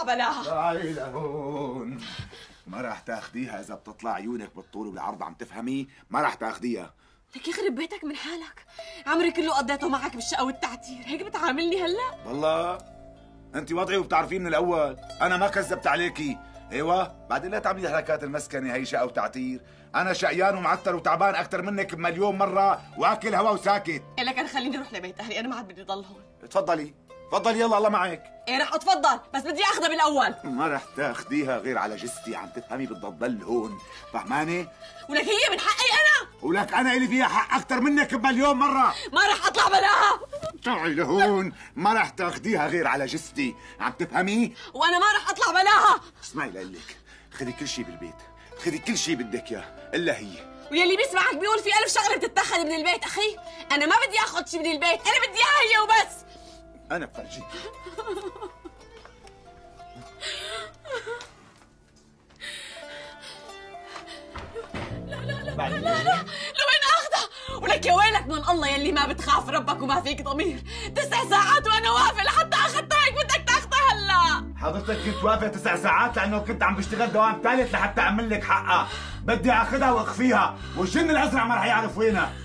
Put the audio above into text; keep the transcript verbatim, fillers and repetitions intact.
اطلع بلاها. تعي لهون. ما راح تاخديها اذا بتطلع عيونك بالطول وبالعرض، عم تفهمي؟ ما راح تاخديها. لك يخرب بيتك من حالك، عمري كله قضيته معك بالشقه والتعتير، هيك بتعاملني هلا؟ والله انت وضعي وبتعرفيه من الاول، انا ما كذبت عليكي. ايوه بعدين لا تعملي حركات المسكنه، هي شقه وتعتير. انا شقيان ومعتر وتعبان اكثر منك بمليون مره، واكل هوا وساكت. إيه لك، انا خليني اروح لبيت اهلي، انا ما عاد بدي ضل هون. تفضلي تفضلي، يلا الله معك. ايه رح اتفضل، بس بدي اخذها بالاول. ما رح تاخديها غير على جثتي، عم تفهمي؟ بدها تضل هون، فهماني؟ ولك هي من حقي انا، ولك انا الي فيها حق اكثر منك بمليون مره. ما رح اطلع بلاها. تعي لهون، ما رح تاخديها غير على جثتي، عم تفهمي؟ وانا ما رح اطلع بلاها. اسمعي لقلك، خذي كل شيء بالبيت، خذي كل شيء بدك اياه الا هي. ويلي بيسمعك بيقول في ألف شغله بتتخذ من البيت. اخي انا ما بدي اخذ شيء من البيت، انا بدي اياها هي وبس. انا بفرجيك. لا لا لا لا لا لا، لوين اخذها؟ ولك يا ويلك من الله يلي ما بتخاف ربك وما فيك ضمير. تسع ساعات وانا واقفه لحتى اخذتها، هيك بدك تاخذها هلا؟ حضرتك كنت واقفه تسع ساعات لانه كنت عم بشتغل دوام ثالث لحتى اعمل لك حقها. بدي اخذها واخفيها، والجن الازرق ما رح يعرف وينها.